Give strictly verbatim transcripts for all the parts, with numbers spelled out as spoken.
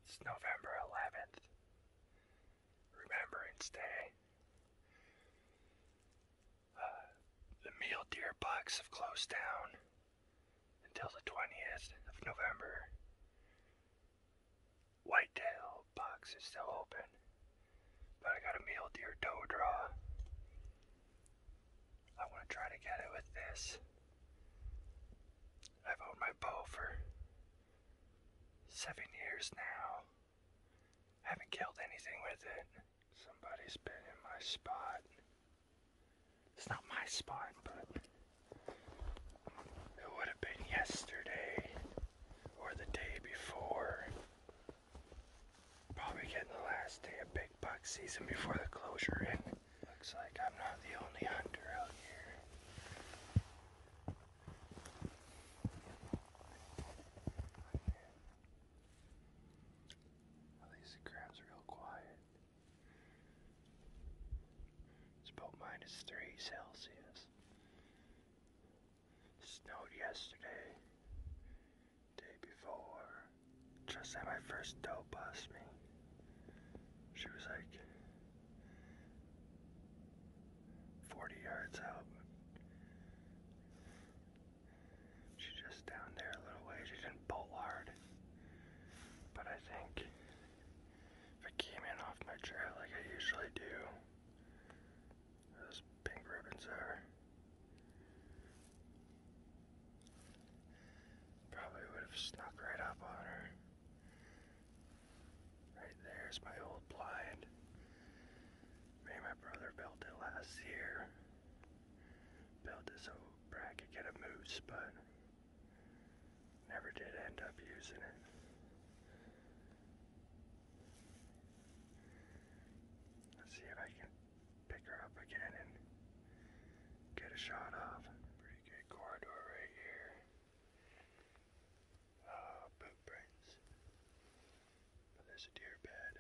It's November eleventh, Remembrance Day. Uh, the mule deer bucks have closed down until the twentieth of November. Whitetail bucks is still open, but I got a mule deer doe draw. I want to try to get it with this. I've owned my bow for seven years now. Haven't killed anything with it. Somebody's been in my spot. It's not my spot, but it would have been yesterday or the day before. Probably getting the last day of big buck season before the closure, and looks like I'm not the only hunter out here. At least the ground's real quiet. It's about minus three Celsius. Snowed yesterday. Day before. Just had my first doe bust me. She was like forty yards out. She's just down there a little way. She didn't bolt hard. But I think if I came in off my trail like I usually do, those pink ribbons are, probably would have snuck right up on her. Right there's my old blind. Me and my brother built it last year. Built it so Brad could get a moose, but never did end up using it. Let's see if I can pick her up again and get a shot off. Pretty good corridor right here. Oh, boot prints. But there's a deer bed.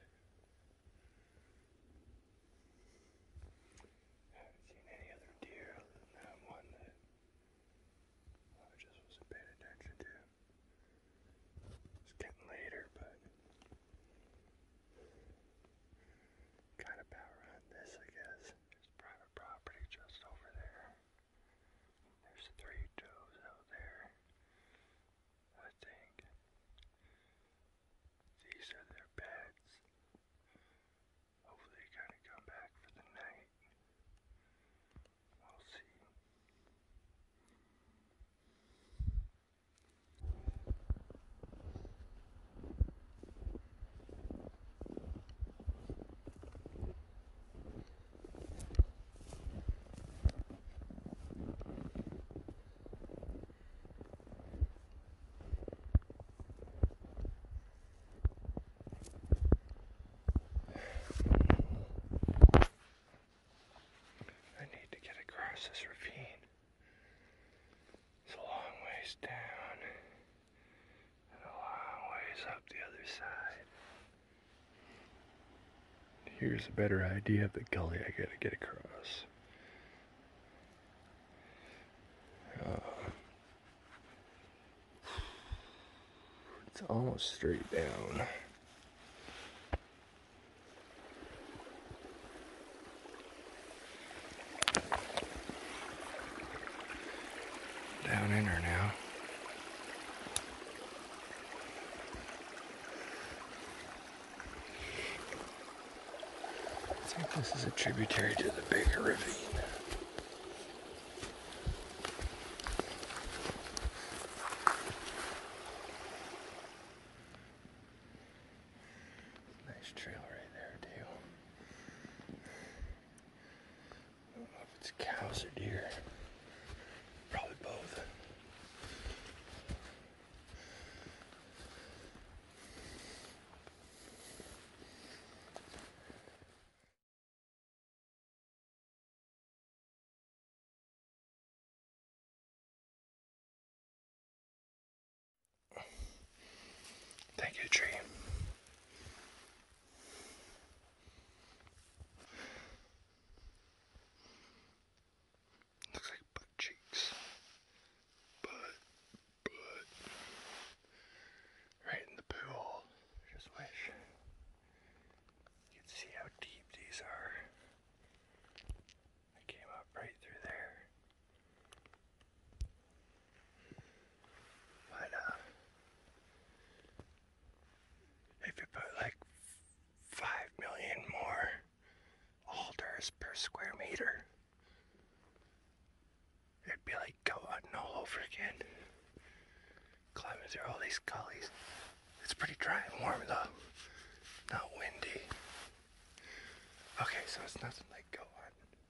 Haven't seen any other deer other than that one that I just wasn't paying attention to. It's getting later, but kind of power hunt this, I guess. There's private property just over there. There's three does out there. I think these are their beds. Hopefully they kind of come back for the night. We'll see. I need to get across this ravine. It's a long ways down and a long ways up the other side. Here's a better idea of the gully I gotta get across. Uh, it's almost straight down. Down in her now. I think this is a tributary to the bigger ravine. Nice trail right there too. I don't know if it's cows or deer. Probably both. Thank you, tree. Looks like butt cheeks. Butt, butt. Right in the pool. Just wish. if you put like five million more alders per square meter, it'd be like go hunting all over again. Climbing through all these gullies. It's pretty dry and warm though. Not windy. Okay, so it's nothing like go hunting.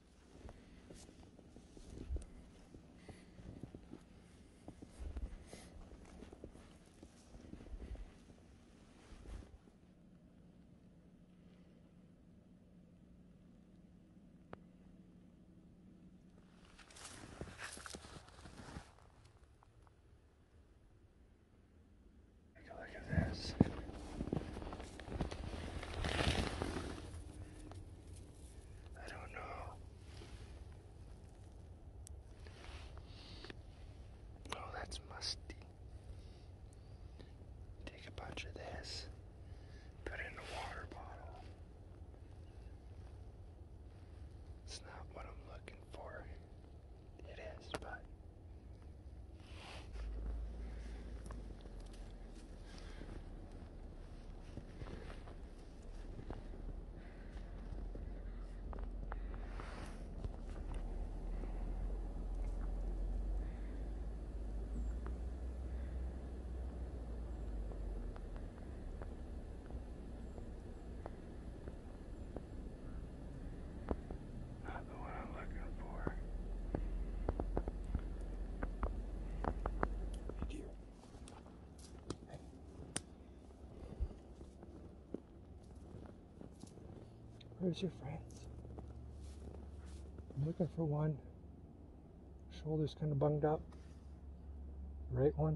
Where's your friends? I'm looking for one. Shoulders kind of bunged up. Right one.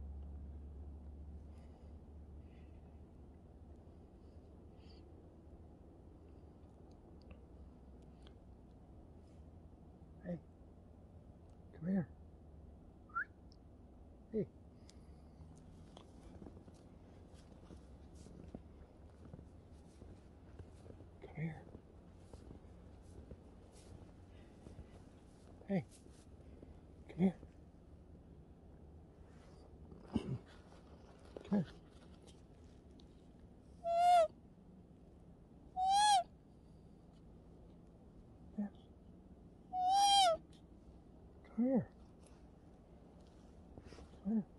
Hey, come here. Hey. Come here. Hey, come here. Come here. Yeah. Come here. Come here.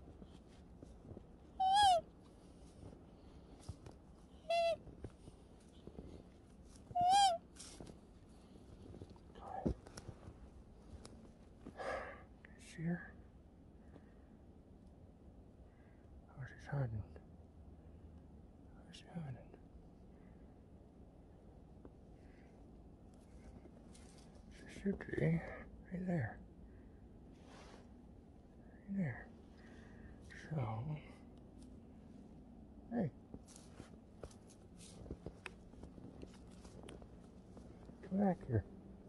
Here. Oh, she's hiding. Oh, she's hiding. She should be right there. Right there. So, hey. Come back here.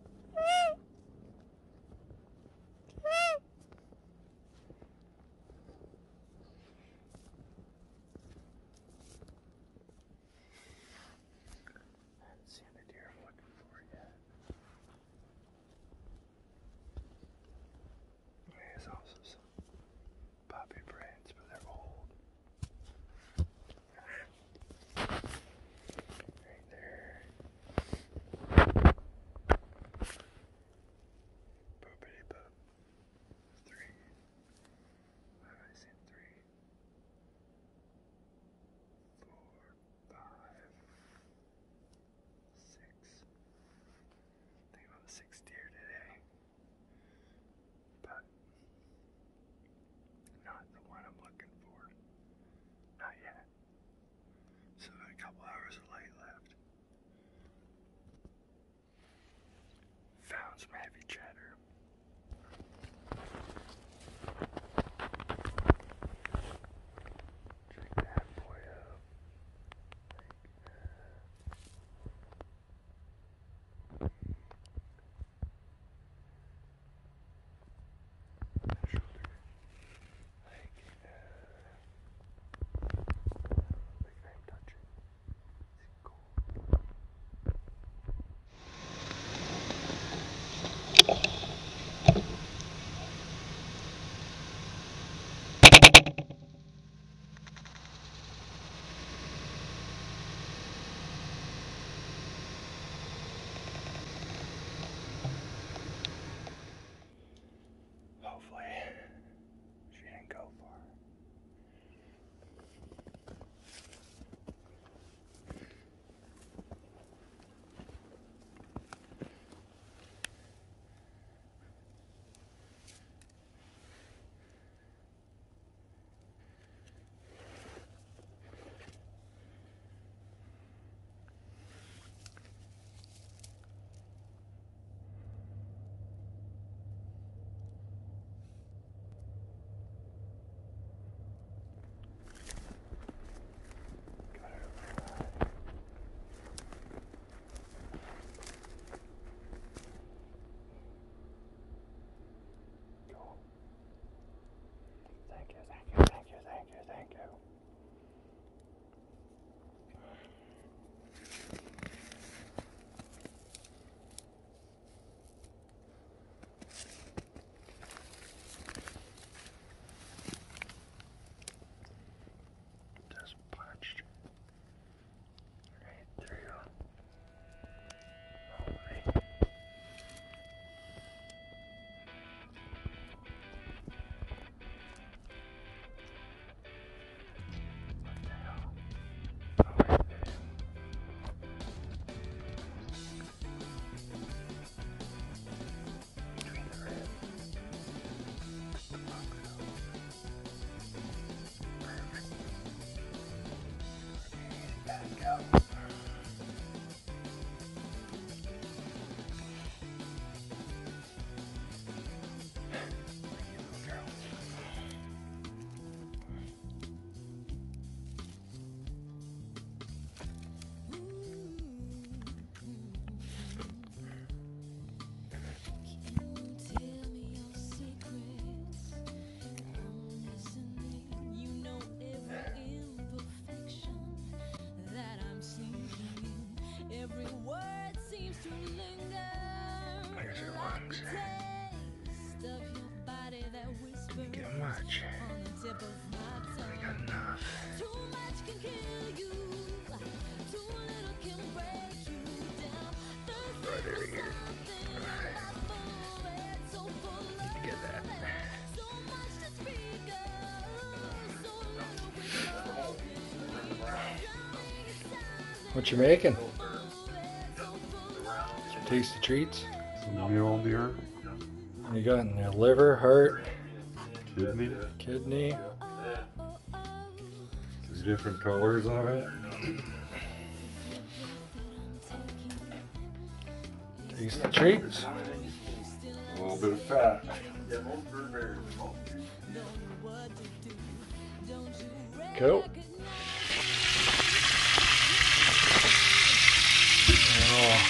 Some heavy chatter. Check that boy up. Like, shoulder. Like, uh, like I'm touching. It's cool. Here's your lungs. Didn't get much. I got enough. Right there, here. Alright. Need to get that. What you making? Some tasty treats. Some mule deer. You got in there liver, heart, Kidney. kidney. There's different colors of it. Tasty treats. A little bit of fat. Cool. Oh.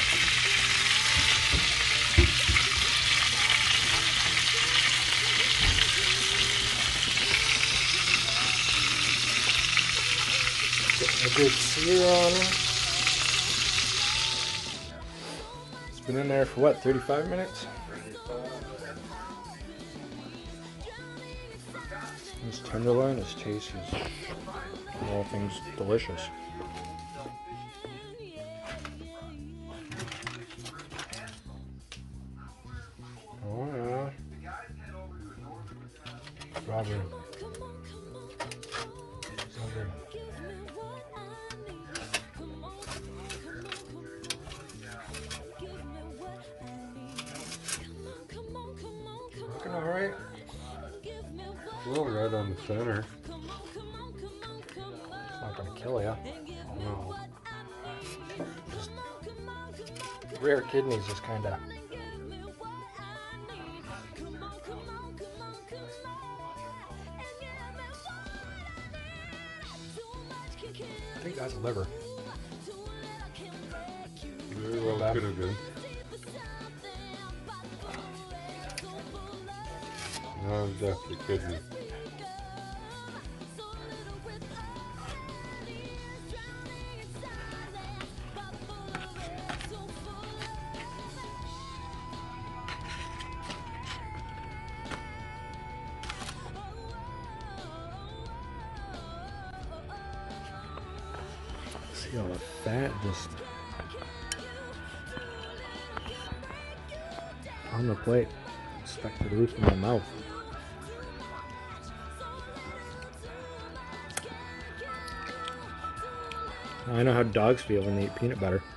Getting a good sear on her. It's been in there for what, thirty-five minutes? This tenderloin is tasty as all things delicious. Oh yeah. Strawberry. Strawberry. Looking alright. A little red on the center. It's not gonna kill ya. No. Just rare kidneys just kinda. I think that's liver. Very well could have been. No, it was definitely kidney. See all the fat just on the plate, stuck to the roof of my mouth. I know how dogs feel when they eat peanut butter.